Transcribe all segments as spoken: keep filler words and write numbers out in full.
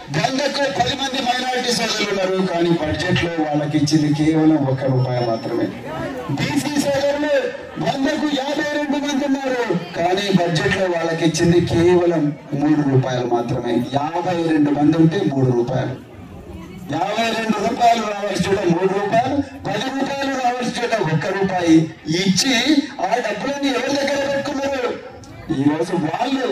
వందకు పది మంది మైనారిటీ సోదరులు ఉన్నారు, కానీ బడ్జెట్ లో వాళ్ళకి ఇచ్చింది కేవలం ఒక్క రూపాయి మాత్రమే. బీసీ సోదరులు వందకు యాభై రెండు మంది ఉన్నారు, కానీ బడ్జెట్ లో వాళ్ళకి ఇచ్చింది కేవలం మూడు రూపాయలు మాత్రమే. యాభై రెండు మంది ఉంటే మూడు రూపాయలు, యాభై రెండు రూపాయలు రావాల్సి చోట మూడు రూపాయలు, పది రూపాయలు రావాల్సి చోట ఒక్క రూపాయి ఇచ్చి ఆ డబ్బులన్నీ ఎవరి దగ్గర పెట్టుకున్నారు? ఈ రోజు వాళ్ళు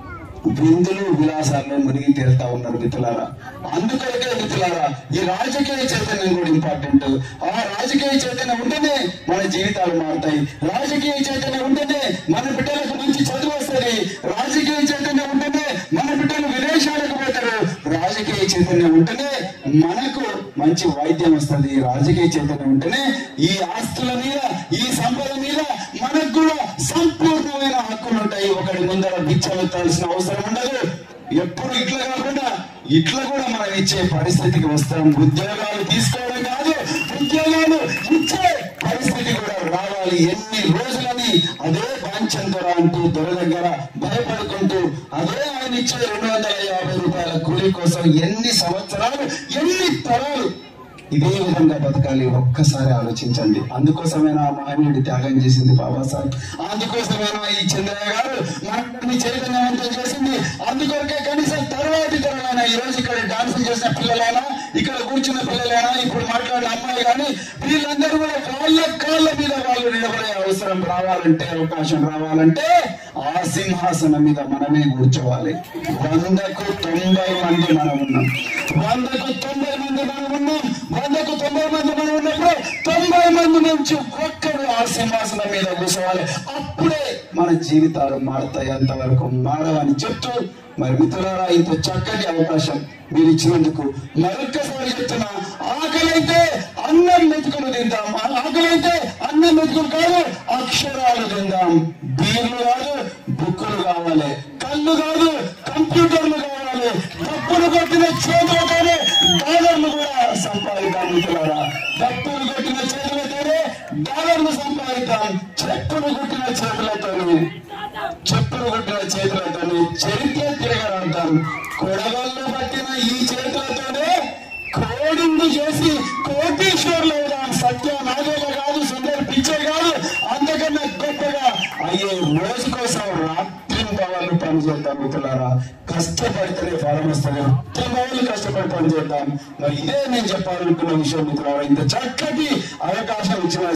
విందులు విలాసాల్లో మునిగి తేలుతా ఉన్నారు మిత్రులారా. అందుకొరకే మిత్రులారా ఈ రాజకీయ చైతన్యం కూడా ఇంపార్టెంట్. ఆ రాజకీయ చైతన్యం ఉంటేనే మన జీవితాలు మారుతాయి, రాజకీయ చైతన్యం ఉంటేనే మన బిడ్డలకు మంచి చదువు వస్తుంది, రాజకీయ చైతన్యం ఉంటేనే మన బిడ్డలు విదేశాలకు పోతారు, రాజకీయ చైతన్యం ఉంటేనే మనకు మంచి వైద్యం వస్తుంది, రాజకీయ చైతన్యం ఉంటేనే ఈ ఆస్తుల మీద ఈ సంపద మీద మనకు కూడా సంపూర్ణమైన హక్కులు ఉంటాయి. ఒకటి ముందర బిచ్చమెత్తాల్సిన అవసరం ఉండదు. ఎప్పుడు ఇట్లా కాకుండా ఇట్లా కూడా మనం ఇచ్చే పరిస్థితికి వస్తాం. ఉద్యోగాలు తీసుకోవడం కాదు, ఉద్యోగాలు ఇచ్చే పరిస్థితి కూడా రావాలి. ఎన్ని రోజులని అదే బాంఛంతో అంటూ దొర దగ్గర భయపడుకుంటూ అదే ఆయన ఇచ్చే రెండు వందల యాభై రూపాయల కూలీ కోసం ఎన్ని సంవత్సరాలు ఎన్ని తరాలు ఇదే విధంగా బతకాలి. ఒక్కసారి ఆలోచించండి. అందుకోసమైనా మహనీయుడి త్యాగం చేసింది బాబాసాహెబ్, అందుకోసమైనా ఈ చంద్రయ్య గారు మనల్ని చైతన్యవంతం చేసింది. అందుకొరకే కనీసం తర్వాతి తరమైనా ఈ రోజు ఇక్కడ డాన్స్ చేసిన పిల్లలైనా, ఇక్కడ కూర్చున్న పిల్లలైనా, ఇప్పుడు మాట్లాడిన అమ్మాయి కానీ వీళ్ళందరూ కూడా వాళ్ళ కాళ్ళ మీద వాళ్ళు నిలబడే అవసరం రావాలంటే, అవకాశం రావాలంటే ఆ సింహాసనం మీద మనమే కూర్చోవాలి. వందకు తొంభై మంది మనం ఉన్నాం, వందకు తొంభై మంది మనం ఉన్నాం, వందకు తొంభై మంది మనం ఉన్నప్పుడు తొంభై మంది నుంచి ఒక్కడు ఆ సింహాసనం మీద కూర్చోవాలి. అప్పుడే మన జీవితాలు మారుతాయి, అంతవరకు మారవని చెప్తూ మరి మిత్రులారా ఇంత చక్కటి అవకాశం మీరు ఇచ్చినందుకు మరొక్కసారి చెప్తున్నా, ఆకలైతే అన్నం మెతుకులు తిందాం, ఆకలైతే అన్నం మెతుకులు కాదు అక్షరాలు తిందాం. బీర్లు కాదు బుక్కులు కావాలి, కళ్ళు కాదు కంప్యూటర్లు కావాలి, డబ్బులు కొట్టిన చేతులతోనే డాలర్లు కూడా సంపాదిద్దాం మిత్రులారా. డబ్బులు కొట్టిన చేతులతోనే డాలర్లు సంపాదిద్దాం. చెప్పులు కొట్టిన చేతులతోనే చెప్పులు కొట్టిన చేతులతోనే చరిత్ర తిరగరాద్దాం. కొడవళ్ళు పట్టిన ఈ చేతులతోనే కోడింగ్ చేసి కోటీశ్వర్లు అవుదాం. సత్య నాగేల కాదు, సుందర్ పిచ్చే కాదు, అంతకన్నా గొప్పగా అయ్యే రోజు కోసం రాత్రి పనులు పని చేద్దాం మిత్రులారా. కష్టపడితేనే ఫలం వస్తుంది, వాళ్ళు కష్టపడి పని చేద్దాం. మరి ఇదే నేను చెప్పాలనుకున్న విషయం మిత్రులారా. ఇంత చక్కటి అవకాశం ఇచ్చిన